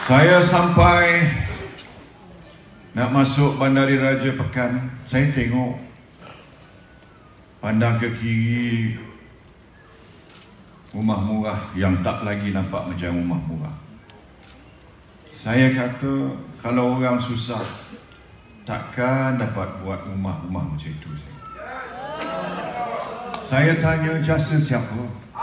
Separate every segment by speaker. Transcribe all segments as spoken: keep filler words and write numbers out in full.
Speaker 1: Saya sampai nak masuk Bandari Raja Pekan, saya tengok, pandang ke kiri, rumah murah yang tak lagi nampak macam rumah murah. Saya kata, kalau orang susah, takkan dapat buat rumah-rumah macam itu. Saya tanya, jasa siapa?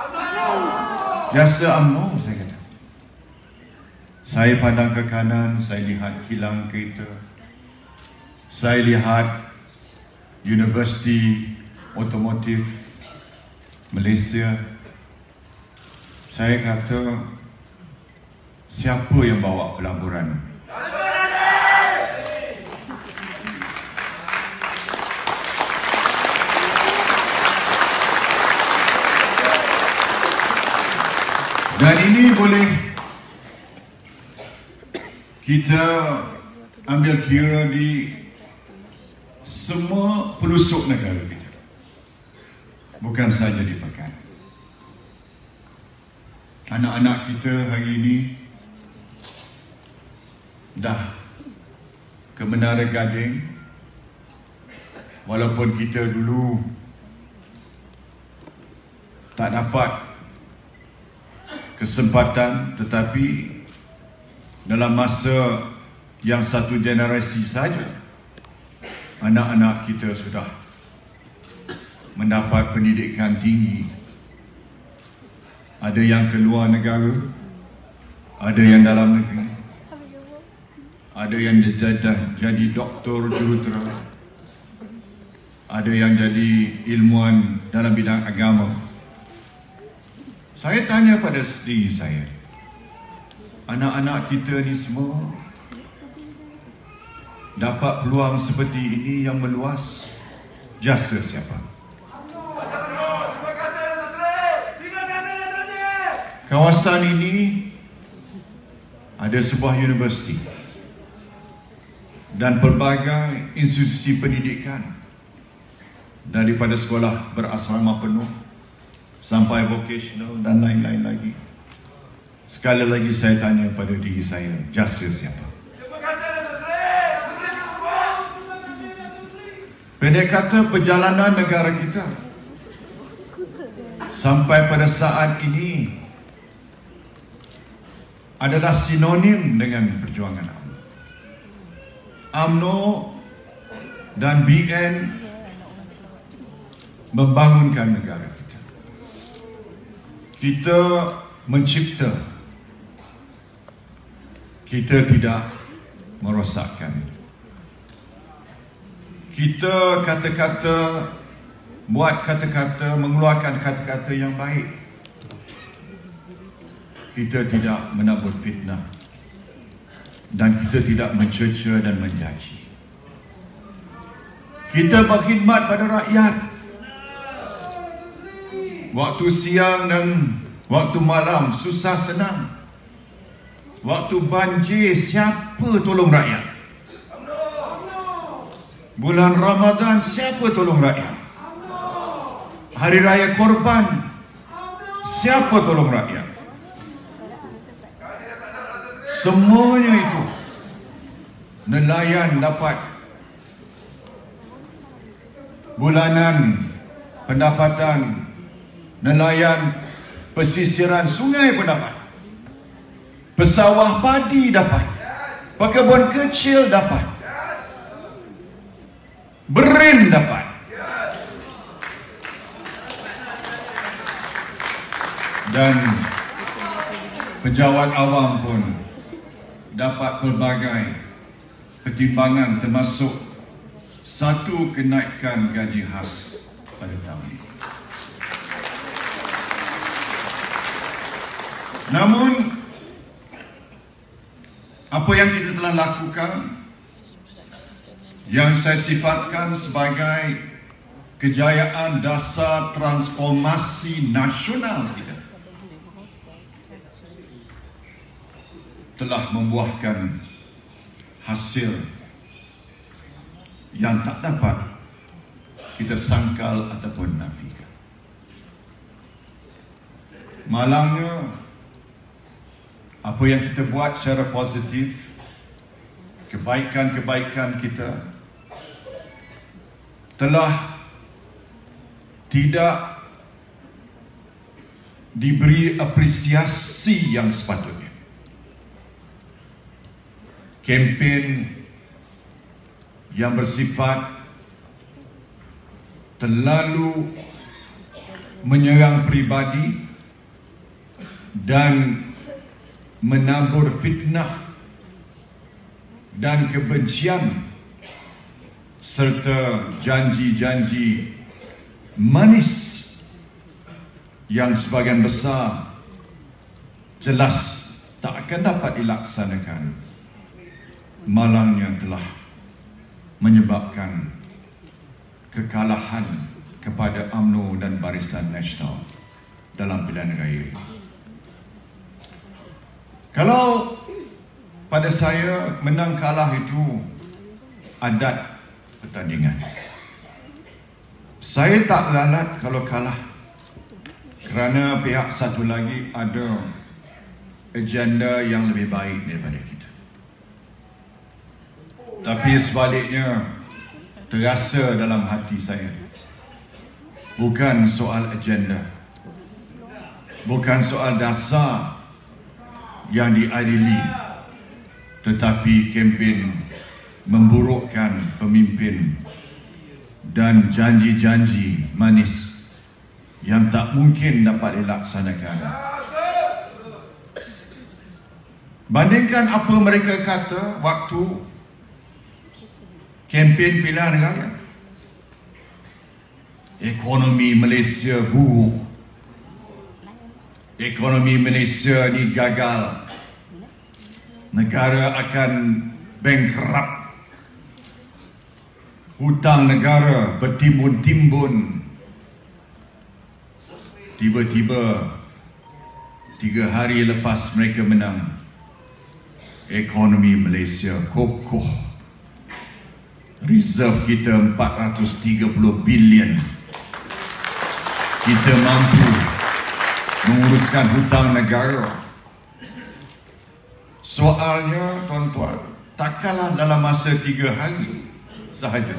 Speaker 1: Jasa U M N O, saya kata. Saya pandang ke kanan, saya lihat kilang kereta. Saya lihat Universiti Otomotif Malaysia. Saya kata, siapa yang bawa pelaburan? Dan ini boleh kita ambil kira di semua pelosok negara kita, bukan saja di Pekan. Anak-anak kita hari ini dah ke Menara Gading, walaupun kita dulu tak dapat kesempatan, tetapi dalam masa yang satu generasi saja, anak-anak kita sudah mendapat pendidikan tinggi. Ada yang keluar negara, ada yang dalam negeri, ada yang jadi doktor jurutera, ada yang jadi ilmuwan dalam bidang agama. Saya tanya pada diri saya, anak-anak kita ni semua dapat peluang seperti ini yang meluas, jasa siapa? Kawasan ini ada sebuah universiti dan pelbagai institusi pendidikan, daripada sekolah berasrama penuh sampai vocational dan lain-lain lagi. Sekali lagi saya tanya pada diri saya, jasa siapa? Pendek kata, perjalanan negara kita sampai pada saat ini adalah sinonim dengan perjuangan U M N O. U M N O dan B N membangunkan negara kita. Kita mencipta, kita tidak merosakkan. Kita kata-kata, buat kata-kata, mengeluarkan kata-kata yang baik. Kita tidak menabur fitnah, dan kita tidak mencerca dan mencaci. Kita berkhidmat pada rakyat. Waktu siang dan waktu malam, susah senang. Waktu banjir, siapa tolong rakyat? Bulan Ramadan, siapa tolong rakyat? Hari Raya Korban, siapa tolong rakyat? Semuanya itu nelayan dapat bulanan pendapatan, nelayan pesisiran sungai pun dapat, pesawah padi dapat, pekebun kecil dapat, berin dapat. Dan pejabat awam pun dapat pelbagai pertimbangan, termasuk satu kenaikan gaji khas pada tahun ini. Namun, apa yang kita telah lakukan, yang saya sifatkan sebagai kejayaan dasar transformasi nasional kita, telah membuahkan hasil yang tak dapat kita sangkal ataupun nafikan. Malangnya, apa yang kita buat secara positif, kebaikan-kebaikan kita telah tidak diberi apresiasi yang sepatutnya. Kempen yang bersifat terlalu menyerang pribadi dan menabur fitnah dan kebencian serta janji-janji manis yang sebahagian besar jelas tak akan dapat dilaksanakan, malangnya telah menyebabkan kekalahan kepada U M N O dan Barisan Nasional dalam pilihan raya. Kalau pada saya menang kalah itu adat pertandingan, saya tak lalat kalau kalah kerana pihak satu lagi ada agenda yang lebih baik daripada kita. Tapi sebaliknya, terasa dalam hati saya, bukan soal agenda, bukan soal dasar yang diadili, tetapi kempen memburukkan pemimpin dan janji-janji manis yang tak mungkin dapat dilaksanakan. Bandingkan apa mereka kata waktu kempen pilihan raya. Ekonomi Malaysia buruk, ekonomi Malaysia ni gagal, negara akan bankrupt, hutang negara bertimbun-timbun. Tiba-tiba tiga hari lepas mereka menang, ekonomi Malaysia kokoh, reserve kita empat ratus tiga puluh bilion. Kita mampu menguruskan hutang negara. Soalnya, tuan-tuan, tak kalah dalam masa tiga hari sahaja.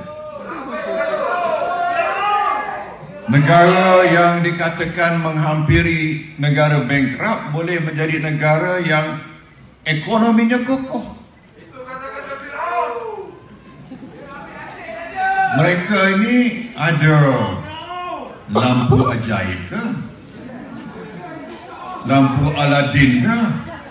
Speaker 1: Negara yang dikatakan menghampiri negara bankrupt boleh menjadi negara yang ekonominya kokoh. Mereka ini ada lampu ajaib ke? Lampu Aladin ke?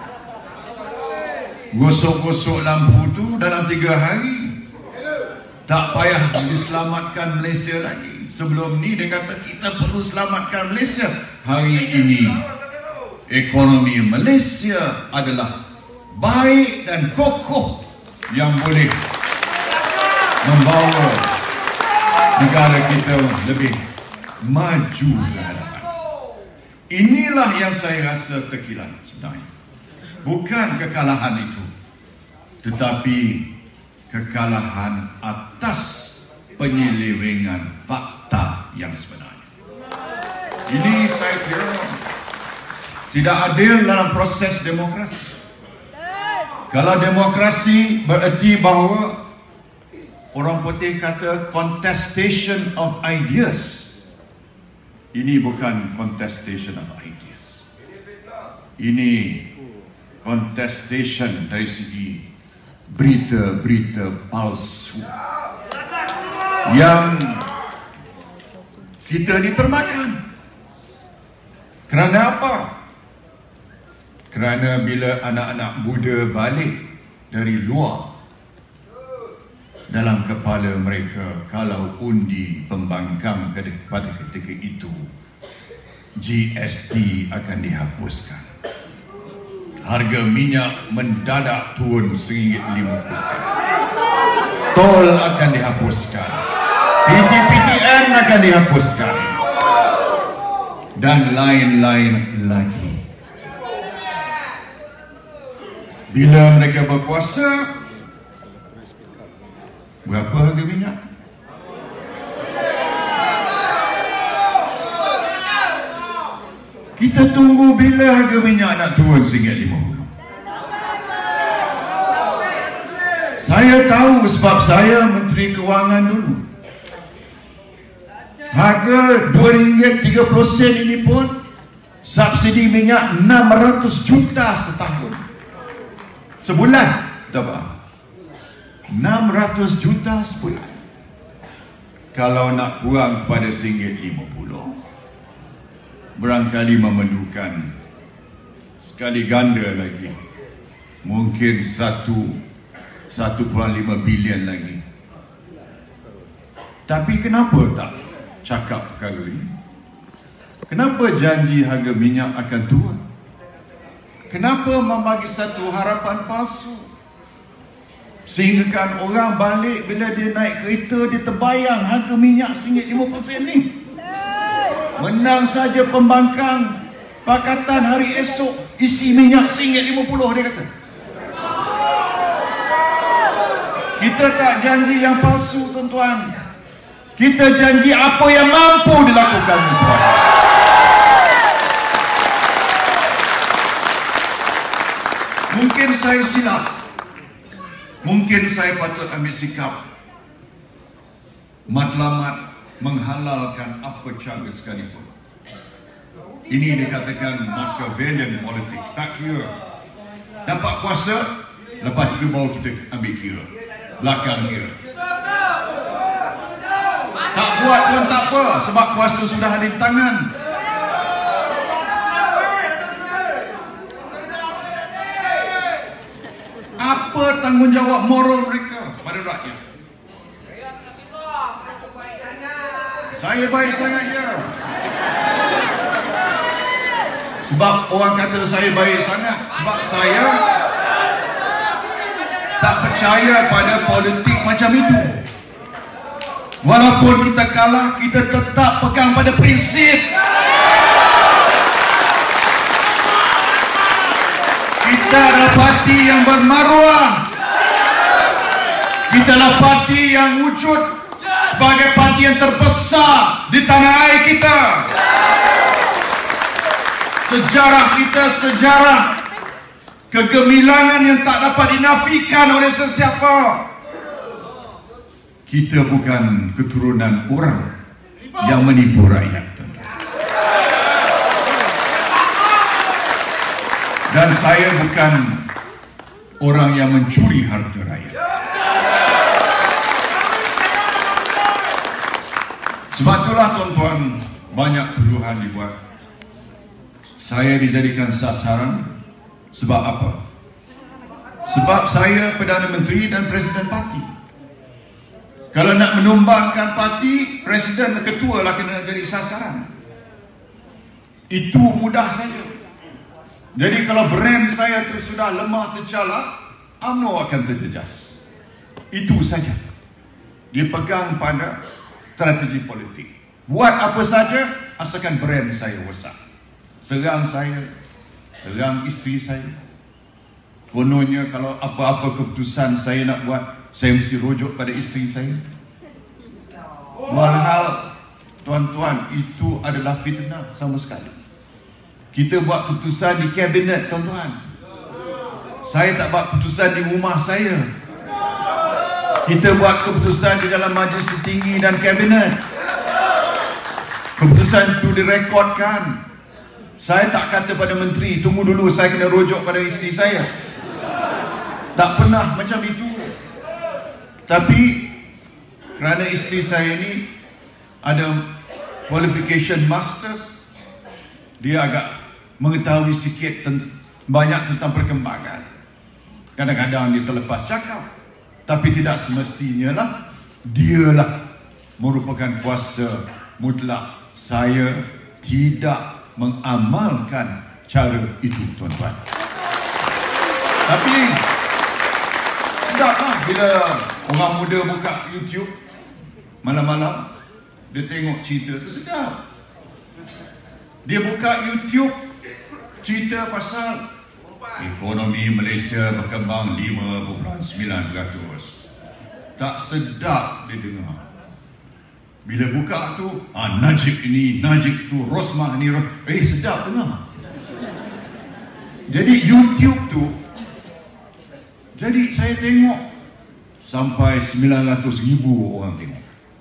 Speaker 1: Gosok-gosok lampu tu dalam tiga hari. Tak payah diselamatkan Malaysia lagi. Sebelum ni dia kata kita perlu selamatkan Malaysia. Hari ini ekonomi Malaysia adalah baik dan kokoh yang boleh membawa negara kita lebih maju ke hadapan. Inilah yang saya rasa terkilan sebenarnya. Bukan kekalahan itu, tetapi kekalahan atas penyelewengan fakta yang sebenarnya. Ini saya kira tidak adil dalam proses demokrasi. Kalau demokrasi bererti bahawa orang putih kata contestation of ideas. Ini bukan contestation of ideas. Ini contestation dari segi berita-berita palsu yang kita ditermakan. Kerana apa? Kerana bila anak-anak muda balik dari luar, dalam kepala mereka, kalau undi pembangkang pada ketika itu, G S T akan dihapuskan, harga minyak mendadak turun seringgit lima puluh sen, tol akan dihapuskan, P T P T N akan dihapuskan, dan lain-lain lagi. Bila mereka berkuasa, berapa harga minyak? Kita tunggu bila harga minyak nak turun seringgit lima puluh. Saya tahu sebab saya Menteri Kewangan dulu. Harga dua ringgit tiga puluh sen ini pun subsidi minyak enam ratus juta setahun. Sebulan. Berapa? enam ratus juta sebulan. Kalau nak kurang pada satu ringgit lima puluh, barangkali memerlukan sekali ganda lagi, mungkin satu satu perpuluhan lima bilion lagi. Tapi kenapa tak cakap perkara ini? Kenapa janji harga minyak akan turun? Kenapa membagi satu harapan palsu? Sehingga kan orang balik bila dia naik kereta, dia terbayang harga minyak satu ringgit lima puluh sen ni. Menang saja pembangkang Pakatan hari esok, isi minyak satu ringgit lima puluh, dia kata. Kita tak janji yang palsu, tuan-tuan. Kita janji apa yang mampu dilakukan semua. Mungkin saya silap. Mungkin saya patut ambil sikap matlamat menghalalkan apa cara sekalipun. Ini dikatakan Machiavellian politik. Tak kira. Dapat kuasa, lepas itu baru kita ambil kira. Belakang kira. Tak buat pun tak apa, sebab kuasa sudah ada di tangan. Apa tanggungjawab moral mereka pada rakyat? Saya baik sangat ya. Sebab orang kata saya baik sangat, sebab saya tak percaya pada politik macam itu. Walaupun kita kalah, kita tetap pegang pada prinsip. Kita adalah parti yang bermaruah. Kita adalah parti yang wujud sebagai parti yang terbesar di tanah air kita. Sejarah kita sejarah kegemilangan yang tak dapat dinafikan oleh sesiapa. Kita bukan keturunan orang yang menipu rakyat. Dan saya bukan orang yang mencuri harta rakyat. Sebab itulah tuan-tuan, banyak tuduhan dibuat. Saya dijadikan sasaran. Sebab apa? Sebab saya Perdana Menteri dan Presiden Parti. Kalau nak menumbangkan parti, Presiden dan Ketua lah kena jadi sasaran. Itu mudah saja. Jadi kalau brand saya itu sudah lemah tercalak, U M N O akan terjejas. Itu saja. Dia pegang pada strategi politik. Buat apa saja, asalkan brand saya rosak. Serang saya, serang isteri saya. Kononnya kalau apa-apa keputusan saya nak buat, saya mesti rujuk pada isteri saya. Walhal, tuan-tuan, itu adalah fitnah sama sekali. Kita buat keputusan di kabinet, tuan-tuan. Saya tak buat keputusan di rumah saya. Kita buat keputusan di dalam majlis tertinggi dan kabinet. Keputusan itu direkodkan. Saya tak kata pada menteri, tunggu dulu saya kena rujuk pada isteri saya. Tak pernah macam itu. Tapi kerana isteri saya ini ada qualification masters, dia agak mengetahui sikit ten- banyak tentang perkembangan. Kadang-kadang dia terlepas cakap, tapi tidak semestinya lah dialah merupakan kuasa mutlak. Saya tidak mengamalkan cara itu, tuan-tuan. Tapi sedaplah bila orang muda buka YouTube malam-malam, dia tengok cerita tu, sedap. Dia buka YouTube cerita pasal ekonomi Malaysia berkembang lima perpuluhan sembilan peratus. Tak sedap dia dengar. Bila buka tu, ah, Najib ini, Najib tu, Rosmah ni, eh sedap dengar. Jadi YouTube tu, jadi saya tengok sampai sembilan ratus ribu orang tengok.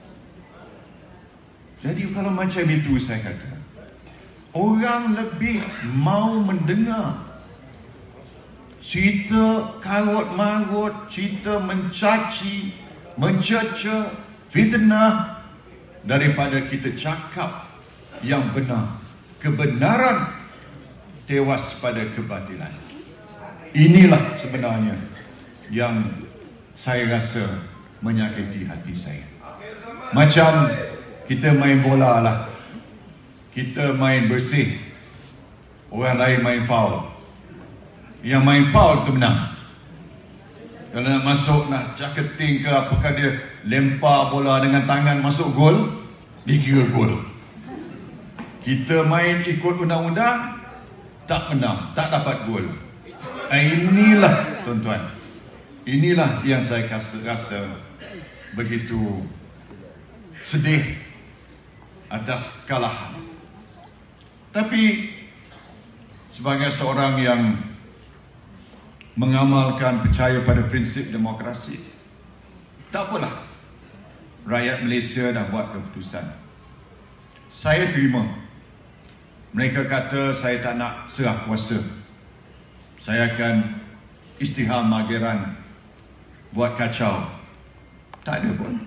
Speaker 1: Jadi kalau macam itu saya kata, orang lebih mau mendengar cerita karut-marut, cerita mencaci, mencerca, fitnah daripada kita cakap yang benar. Kebenaran tewas pada kebatilan. Inilah sebenarnya yang saya rasa menyakiti hati saya. Macam kita main bola lah, kita main bersih, orang lain main foul. Yang main foul tu menang. Kalau nak masuk, nak jacketing ke apakah, dia lempar bola dengan tangan masuk gol, dikira gol. Kita main ikut undang-undang, tak menang, tak dapat gol. Inilah tuan-tuan, inilah yang saya rasa, rasa begitu sedih atas kekalahan. Tapi sebagai seorang yang mengamalkan, percaya pada prinsip demokrasi, tak apalah, rakyat Malaysia dah buat keputusan. Saya terima. Mereka kata saya tak nak serah kuasa, saya akan istihar Mageran, buat kacau. Tak ada pun.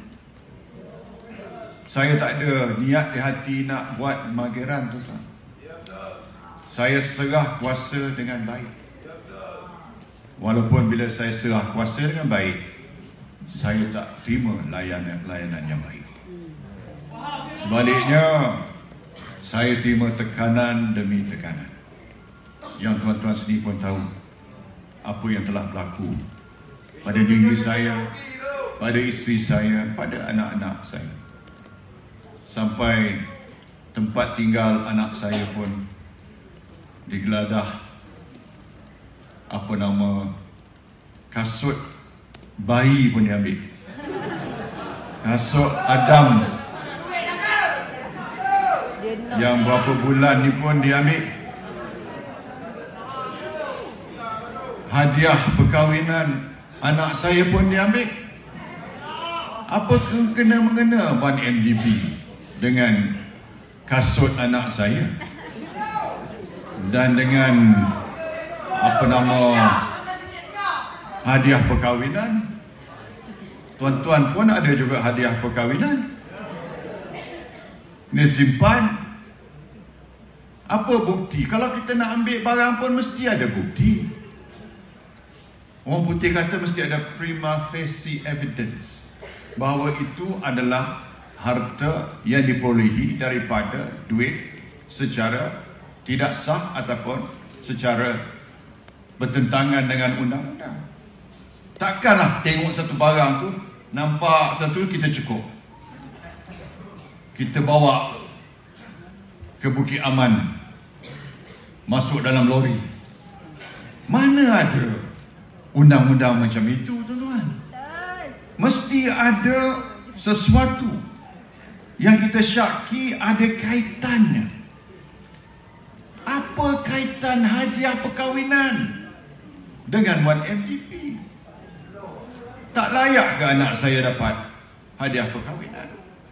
Speaker 1: Saya tak ada niat di hati nak buat Mageran tu. Saya serah kuasa dengan baik. Walaupun bila saya serah kuasa dengan baik, saya tak terima layanan-layanan yang baik. Sebaliknya, saya terima tekanan demi tekanan. Yang tuan-tuan sendiri pun tahu apa yang telah berlaku pada diri saya, pada isteri saya, pada anak-anak saya. Sampai tempat tinggal anak saya pun digeladah, apa nama, kasut bayi pun diambil, kasut Adam yang berapa bulan ni pun diambil, hadiah perkahwinan anak saya pun diambil. Apa kena-mengena one M D P dengan kasut anak saya dan dengan apa nama, hadiah perkahwinan? Tuan-tuan pun ada juga hadiah perkahwinan. Ni simpan. Apa bukti? Kalau kita nak ambil barang pun mesti ada bukti. Orang putih kata mesti ada prima facie evidence bahawa itu adalah harta yang diperolehi daripada duit secara tidak sah ataupun secara bertentangan dengan undang-undang. Takkanlah tengok satu barang tu, nampak satu, kita cukup, kita bawa ke Bukit Aman, masuk dalam lori. Mana ada undang-undang macam itu, tuan-tuan? Mesti ada sesuatu yang kita syaki ada kaitannya. Apa kaitan hadiah perkahwinan dengan one M D P? Tak layak ke anak saya dapat hadiah perkahwinan?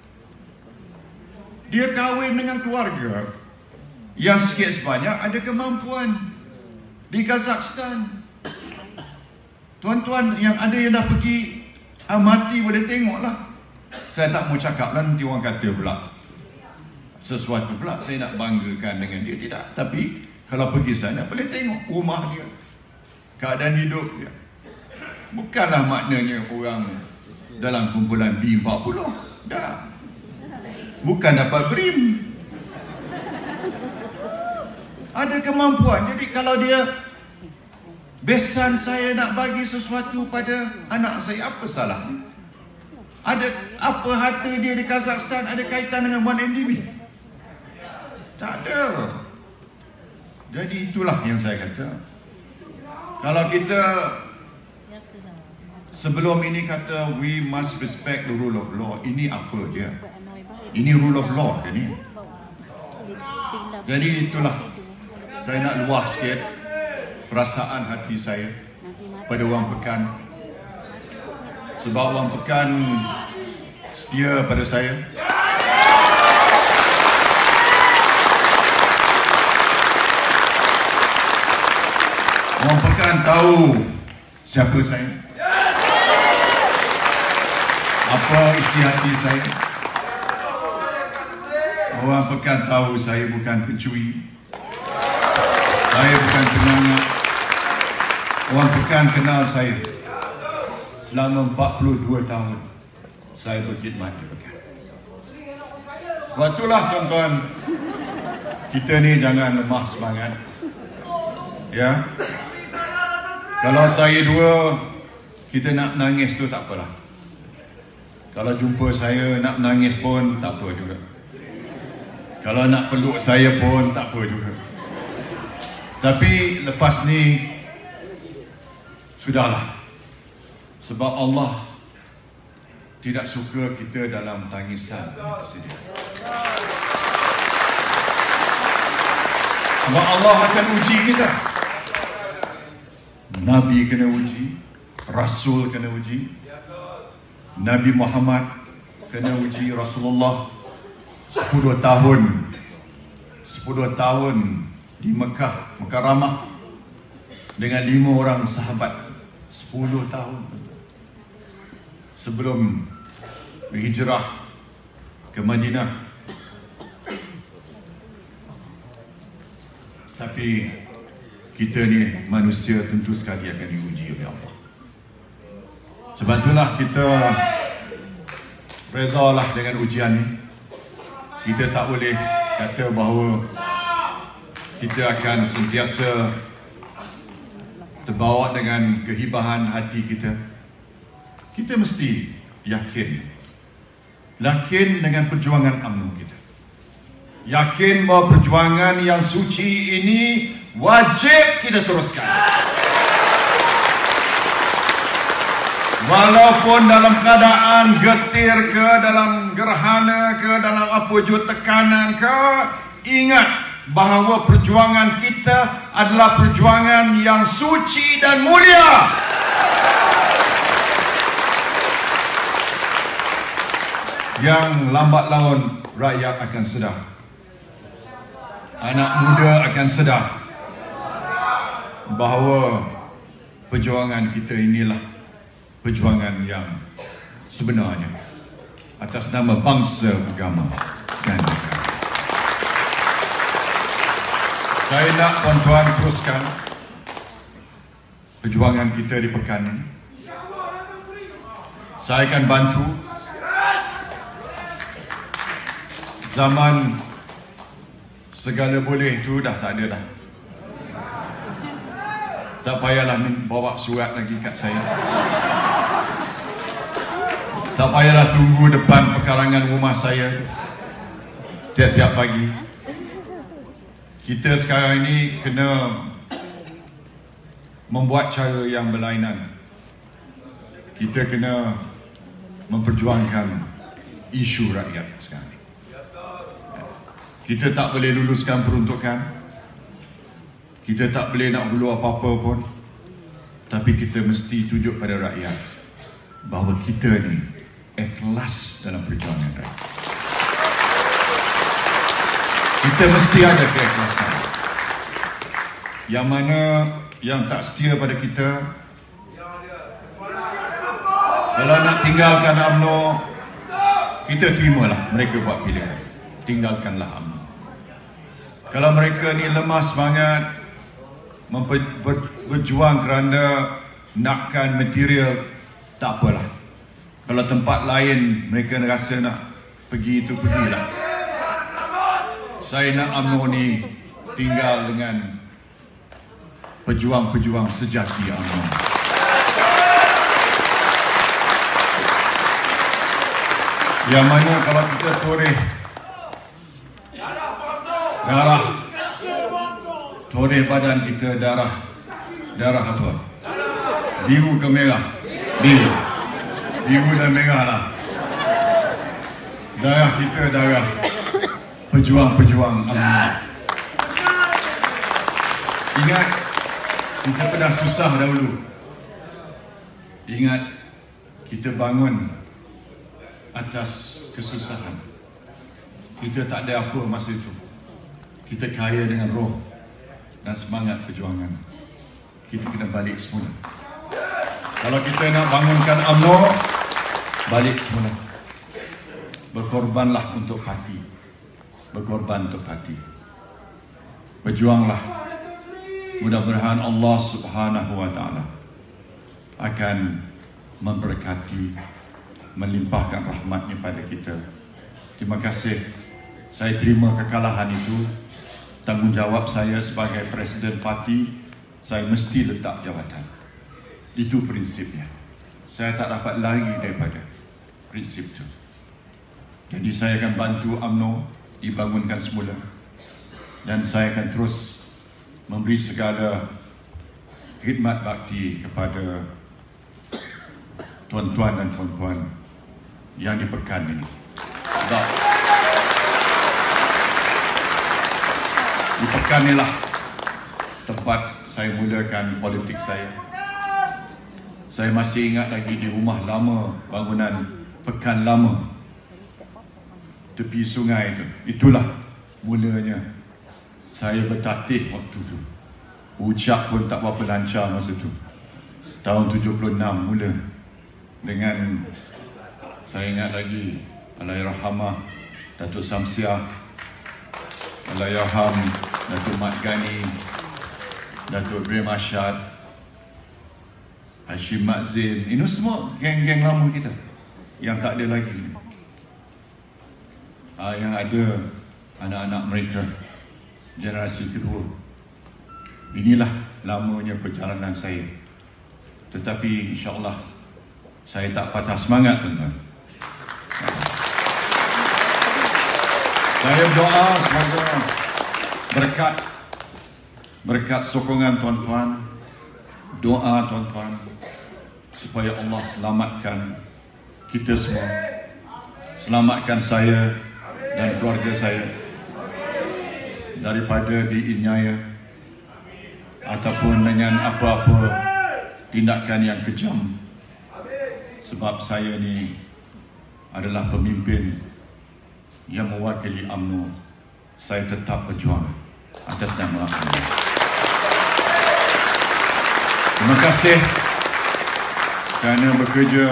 Speaker 1: Dia kahwin dengan keluarga yang sikit sebanyak ada kemampuan di Kazakhstan. Tuan-tuan yang ada yang dah pergi amati boleh tengoklah. Saya tak mau cakap lah, nanti orang kata pula sesuatu pula saya nak banggakan dengan dia. Tidak. Tapi kalau pergi sana boleh tengok rumah dia, keadaan hidup dia. Bukanlah maknanya orang dalam kumpulan B empat puluh. Dah. Bukan dapat BRIM. Ada kemampuan. Jadi kalau dia besan saya nak bagi sesuatu pada anak saya, apa salah? Ada apa harta dia di Kazakhstan ada kaitan dengan one M D P? Tak ada. Jadi itulah yang saya kata. Kalau kita sebelum ini kata we must respect the rule of law, ini apa dia? Ini rule of law ke ni? Jadi itulah saya nak luah sikit perasaan hati saya pada orang Pekan. sebab Wang Pekan setia pada saya. Wang Pekan tahu siapa saya, apa isi hati saya. Wang Pekan tahu saya bukan pencuri, saya bukan pengangkat. Wang Pekan kenal saya selama empat puluh dua tahun saya berkhidmat di Pekan. Sebab itulah tuan-tuan, kita ni jangan lemah semangat. Ya, kalau saya dua, kita nak nangis tu tak apalah. Kalau jumpa saya nak menangis pun tak apa juga. Kalau nak peluk saya pun tak apa juga. Tapi lepas ni sudahlah. Sebab Allah tidak suka kita dalam tangisan. Sebab Allah akan uji kita. Nabi kena uji, Rasul kena uji, Nabi Muhammad kena uji, Rasulullah sepuluh tahun sepuluh tahun di Mekah Mukarramah dengan lima orang sahabat. Sepuluh tahun sebelum berhijrah ke Madinah. Tapi kita ni manusia tentu sekali akan diuji oleh Allah. Sebab itulah kita rezalah dengan ujian ni. Kita tak boleh kata bahawa kita akan sentiasa terbawa dengan kehibahan hati kita. Kita mesti yakin. Yakin dengan perjuangan UMNO kita. Yakin bahawa perjuangan yang suci ini wajib kita teruskan. Walaupun dalam keadaan getir ke, dalam gerhana ke, dalam apa jua tekanan ke, ingat bahawa perjuangan kita adalah perjuangan yang suci dan mulia. Yang lambat laun rakyat akan sedar. Anak muda akan sedar bahawa perjuangan kita inilah perjuangan yang sebenarnya atas nama bangsa, agama dan negara. Saya nak tuan-tuan teruskan perjuangan kita di Pekan ini. Saya akan bantu. Zaman segala boleh tu dah tak ada dah. Tak payahlah bawa surat lagi kat saya. Tak payahlah tunggu depan pekarangan rumah saya tiap-tiap pagi. Kita sekarang ini kena membuat cara yang berlainan. Kita kena memperjuangkan isu rakyat sekarang ini. Kita tak boleh luluskan peruntukan. Kita tak boleh nak hulu apa-apa pun. Tapi kita mesti tunjuk pada rakyat bahawa kita ni ikhlas dalam perjuangan rakyat. Kita mesti ada keikhlasan. Yang mana yang tak setia pada kita, kalau nak tinggalkan UMNO, kita terimalah mereka buat pilihan. Tinggalkanlah UMNO. Kalau mereka ni lemah semangat berjuang kerana nakkan material, tak apalah. Kalau tempat lain mereka rasa nak pergi, itu pergilah. Saya nak UMNO ni tinggal dengan pejuang-pejuang sejati UMNO. Yang mana kalau kita toreh darah, toreh badan kita darah, darah apa? Biru ke merah? Biru. Biru dan merah lah. Darah kita darah pejuang-pejuang UMNO. Ingat, kita pernah susah dahulu. Ingat, kita bangun atas kesusahan. Kita tak ada apa masa itu. Kita kaya dengan roh dan semangat perjuangan. Kita kena balik semula. Kalau kita nak bangunkan U M N O, balik semula. Berkorbanlah untuk parti. Berkorban untuk parti. Berjuanglah. Mudah-mudahan Allah Subhanahu Wa Taala akan memberkati, melimpahkan rahmatnya pada kita. Terima kasih. Saya terima kekalahan itu. Tanggungjawab saya sebagai Presiden Parti, saya mesti letak jawatan. Itu prinsipnya. Saya tak dapat lari daripada prinsip itu. Jadi saya akan bantu U M N O dibangunkan semula. Dan saya akan terus memberi segala khidmat bakti kepada tuan-tuan dan puan-puan yang di Pekan ini. Sebab di Pekan inilah tempat saya mulakan politik saya. Saya masih ingat lagi di rumah lama, bangunan Pekan Lama, tepi sungai itu. Itulah mulanya saya bertatih waktu itu. Ucap pun tak berapa lancar masa itu. Tahun tujuh puluh enam mula. Dengan, saya ingat lagi, Allahyarhamah Datuk Samsiah, Allahyarham Datuk Mat Gani, Datuk Ibrahim Ashad, Hashim Mat Zain. Ini semua geng-geng lama kita yang tak ada lagi. Ah, yang ada anak-anak mereka, generasi kedua. Inilah lamanya perjalanan saya. Tetapi insya-Allah saya tak patah semangat, tuan-tuan. Saya berdoa semoga berkat berkat sokongan tuan-tuan, doa tuan-tuan, supaya Allah selamatkan kita semua, selamatkan saya dan keluarga saya daripada dianiaya ataupun dengan apa-apa tindakan yang kejam. Sebab saya ni adalah pemimpin yang mewakili U M N O. Saya tetap berjuang atas nama Allah. Terima kasih kerana bekerja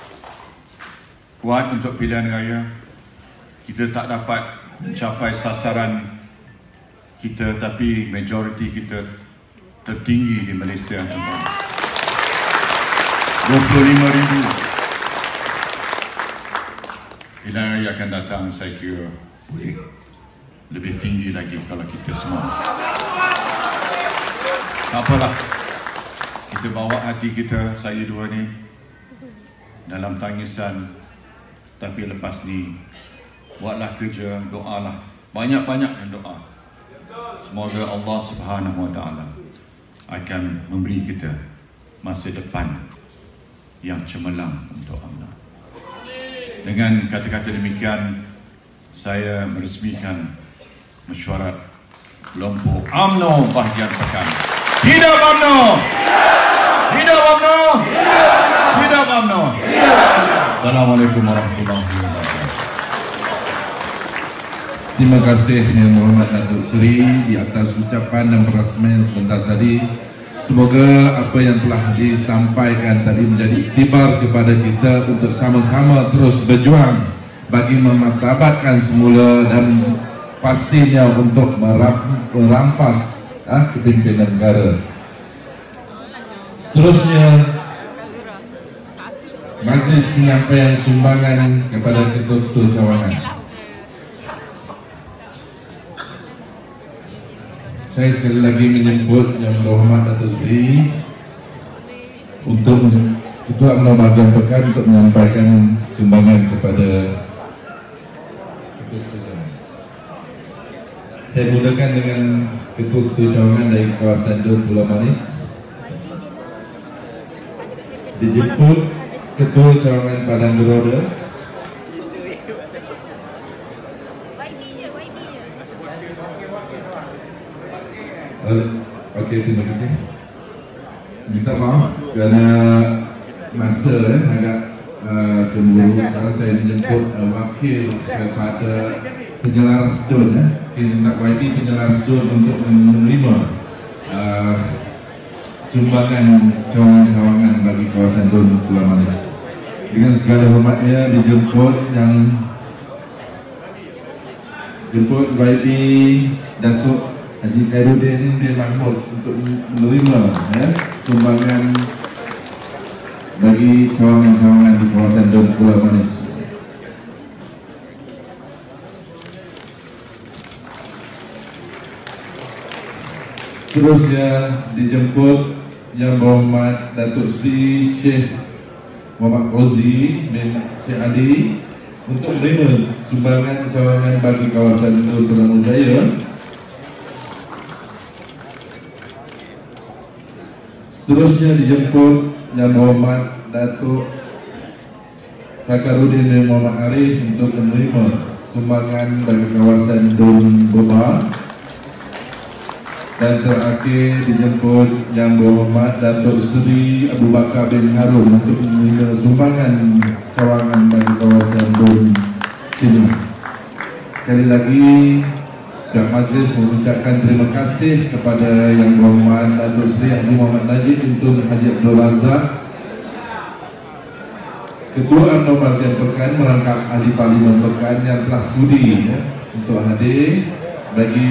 Speaker 1: kuat untuk pilihan raya. Kita tak dapat mencapai sasaran kita, tapi majoriti kita tertinggi di Malaysia. dua puluh lima ribu. Pilihan raya akan datang, saya kira boleh lebih tinggi lagi kalau kita semua. Tak apalah, kita bawa hati kita, saya dua ni, dalam tangisan. Tapi lepas ni, buatlah kerja, doalah. Banyak-banyak yang doa. Semoga Allah Subhanahu Wa Taala akan memberi kita masa depan yang cemerlang untuk U M N O. Dengan kata-kata demikian, saya meresmikan mesyuarat kelompok U M N O bahagian Pekan. Hidup U M N O! Hidup U M N O! Hidup U M N O! Assalamualaikum warahmatullahi wabarakatuh.
Speaker 2: Terima kasih Yang Berhormat Datuk Seri di atas ucapan dan perasmian sebentar tadi. Semoga apa yang telah disampaikan tadi menjadi iktibar kepada kita untuk sama-sama terus berjuang bagi memartabatkan semula dan pastinya untuk merampas ah, kepimpinan negara. Seterusnya, majlis penyampaian sumbangan kepada ketua-ketua cawangan. Saya sekali lagi menyebut Yang Berhormat Datuk Seri untuk Ketua U M N O bahagian Pekan untuk menyampaikan sumbangan kepada ketua-ketua. Saya mulakan dengan ketua-ketua cawangan dari kawasan Dua Pulau Manis. Dijemput Ketua Cawangan Padang Beroda, okey, terima kasih. Minta maaf kerana masa eh, agak uh, cemburu. Sekarang saya menjemput uh, wakil kepada penjelaras Dun, ya. Kita nak bagi penjelaras Dun untuk menerima uh, sumbangan cawangan-cawangan bagi kawasan Dun Pulau Manis. Dengan segala hormatnya dijemput yang jemput Y B Datuk Haji Khairuddin bin Mahmud untuk menerima ya, sumbangan bagi cawangan-cawangan di kawasan Dun Pulau Manis. Terusnya dijemput Yang Berhormat Datuk Seri Syekh Muhammad Rozi bin Syekh Ali untuk menerima sumbangan cawangan bagi kawasan Dun Terengganu Jaya. Seterusnya dijemput Yang Berhormat Datuk Kakarudin bin Muhammad Arif untuk menerima sumbangan bagi kawasan Dun Boba. Dan terakhir dijemput Yang Berhormat Datuk Seri Abu Bakar bin Harun untuk menerima sumbangan cawangan bagi kawasan Dun Cina. Sekali lagi pihak majlis mengucapkan terima kasih kepada Yang Berhormat Datuk Seri Haji Muhammad Najib Tun Haji Abdul Razak, Ketua UMNO Bahagian Pekan, merangkap Ahli Parlimen Pekan yang telah sudi ya, untuk hadir bagi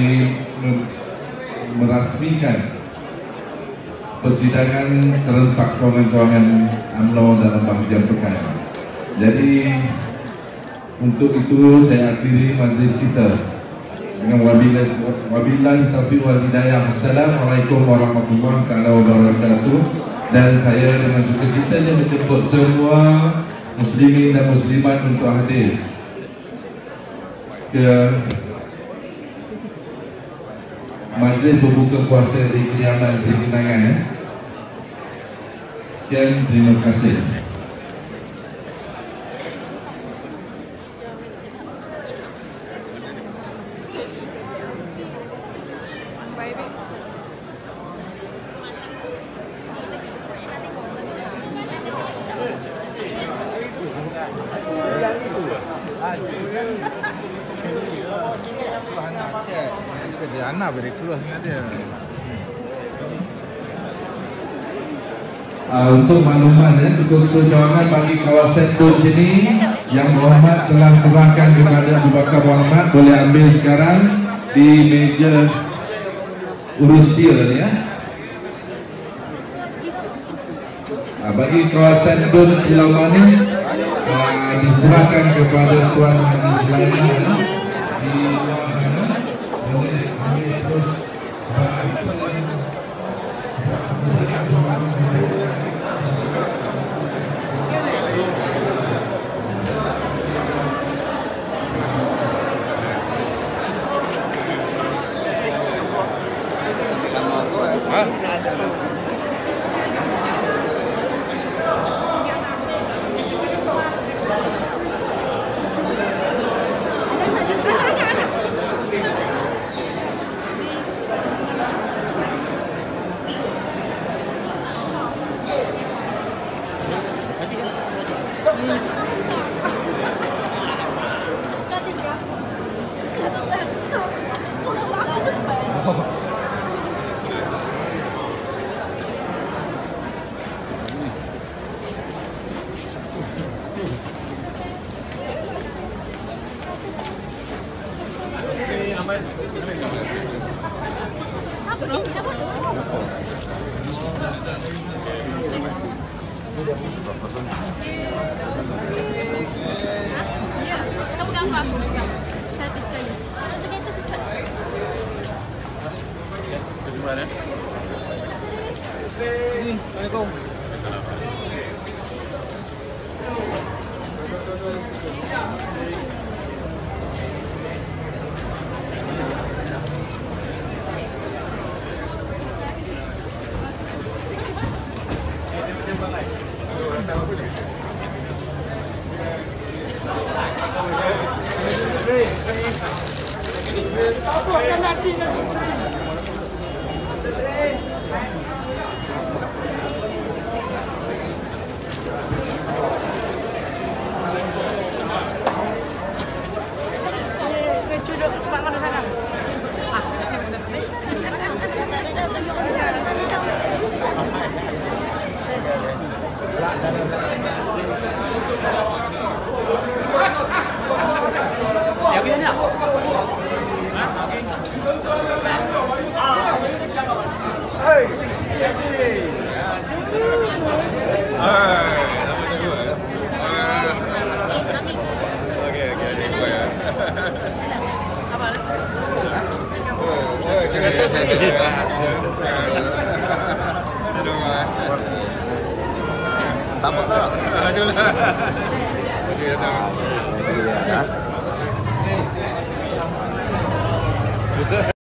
Speaker 2: merasmikan persidangan serentak cawangan-cawangan UMNO dalam bahagian pekan. Jadi untuk itu saya akhiri majlis kita dengan wabillahi taufiq wal hidayah. Assalamualaikum warahmatullahi wabarakatuh. Dan saya dengan sukacitanya menjemput semua muslimin dan muslimat untuk hadir ke majlis berbuka puasa di kediaman Seri Kenangan. Sekian, terima kasih. Uh, untuk makluman ya, ketua-ketua cawangan bagi kawasan Dun sini Yang Berhormat telah serahkan kepada Abu Bakar Muhammad, boleh ambil sekarang di meja urus dia ya. Uh, bagi kawasan Dun Pulau Manis uh, diserahkan kepada Tuan Haji Sulaiman ya. Di boleh ambil terus
Speaker 3: Tak apa tak?
Speaker 4: Aduh lah.
Speaker 3: Ya.